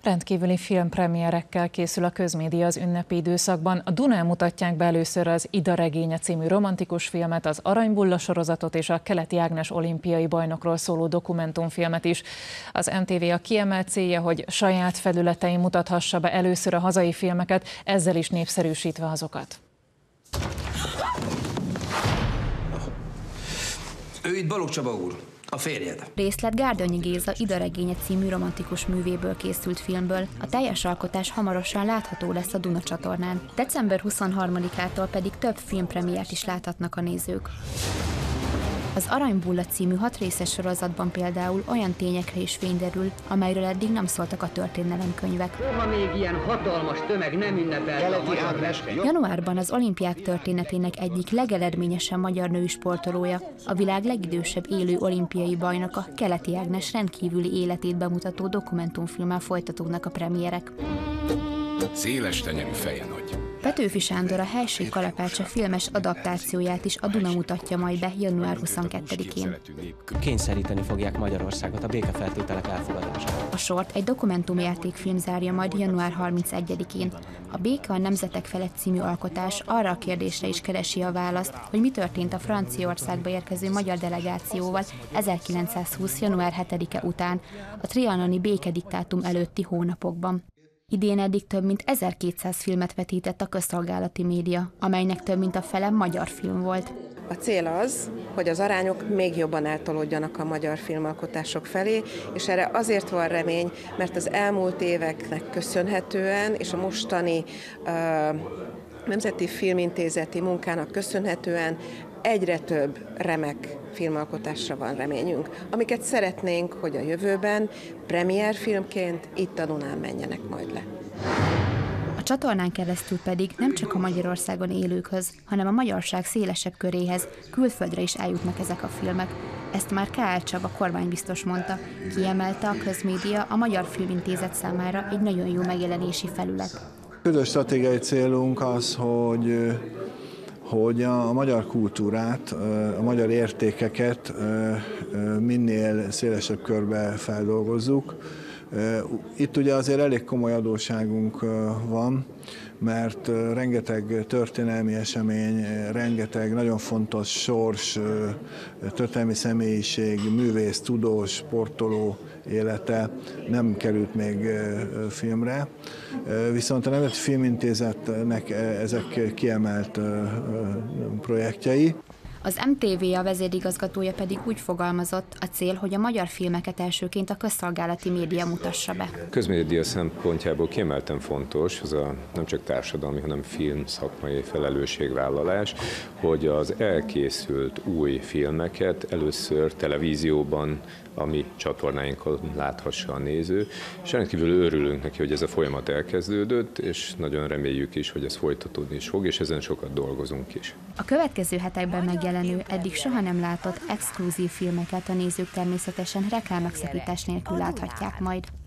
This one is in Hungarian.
Rendkívüli filmpremierekkel készül a közmédia az ünnepi időszakban. A Dunán mutatják be először az Ida regénye című romantikus filmet, az Aranybulla sorozatot és a Keleti Ágnes olimpiai bajnokról szóló dokumentumfilmet is. Az MTV a kiemelt célja, hogy saját felületein mutathassa be először a hazai filmeket, ezzel is népszerűsítve azokat. Ő itt Balogh Csaba úr, a férjed. Részlet Gárdonyi Géza Ida regénye című romantikus művéből készült filmből. A teljes alkotás hamarosan látható lesz a Duna csatornán. December 23-ától pedig több filmpremiért is láthatnak a nézők. Az Aranybulla című 6 részes sorozatban például olyan tényekre is fény derül, amelyről eddig nem szóltak a történelemkönyvek. Soha még ilyen hatalmas tömeg nem ünnepelte a magyar versenyt. Januárban az olimpiák történetének egyik legeredményesebb magyar női sportolója, a világ legidősebb élő olimpiai bajnoka, Keleti Ágnes rendkívüli életét bemutató dokumentumfilmmel folytatódnak a premierek. Széles tenyerű feje nagy. Petőfi Sándor a Helység kalapácsa filmes adaptációját is a Duna mutatja majd be január 22-én. Kényszeríteni fogják Magyarországot a békefeltételek elfogadására. A sort egy dokumentumjátékfilm zárja majd január 31-én. A Béke a nemzetek felett című alkotás arra a kérdésre is keresi a választ, hogy mi történt a Franciaországba érkező magyar delegációval 1920. január 7-e után, a trianoni békediktátum előtti hónapokban. Idén eddig több mint 1200 filmet vetített a közszolgálati média, amelynek több mint a fele magyar film volt. A cél az, hogy az arányok még jobban eltolódjanak a magyar filmalkotások felé, és erre azért van remény, mert az elmúlt éveknek köszönhetően, és a mostani Nemzeti Filmintézeti munkának köszönhetően egyre több remek filmalkotásra van reményünk, amiket szeretnénk, hogy a jövőben premierfilmként itt a Dunán menjenek majd le. A csatornán keresztül pedig nem csak a Magyarországon élőkhöz, hanem a magyarság szélesebb köréhez, külföldre is eljutnak ezek a filmek. Ezt már K.L. Csaba kormánybiztos mondta, kiemelte a közmédia a Magyar Filmintézet számára egy nagyon jó megjelenési felület. Közös stratégiai célunk az, hogy a magyar kultúrát, a magyar értékeket minél szélesebb körbe feldolgozzuk. Itt ugye azért elég komoly adósságunk van, mert rengeteg történelmi esemény, rengeteg nagyon fontos sors, történelmi személyiség, művész, tudós, sportoló élete nem került még filmre. Viszont a Nemzeti Filmintézetnek ezek kiemelt projektjei. Az MTV vezérigazgatója pedig úgy fogalmazott, a cél, hogy a magyar filmeket elsőként a közszolgálati média mutassa be. Közmédia szempontjából kiemelten fontos, ez nem csak társadalmi, hanem film szakmai felelősségvállalás, hogy az elkészült új filmeket először televízióban, a mi csatornáinkon láthassa a néző, és rendkívül örülünk neki, hogy ez a folyamat elkezdődött, és nagyon reméljük is, hogy ez folytatódni is fog, és ezen sokat dolgozunk is. A következő hetekben megjelenő, eddig soha nem látott exkluzív filmeket a nézők természetesen reklámmegszakítás nélkül láthatják majd.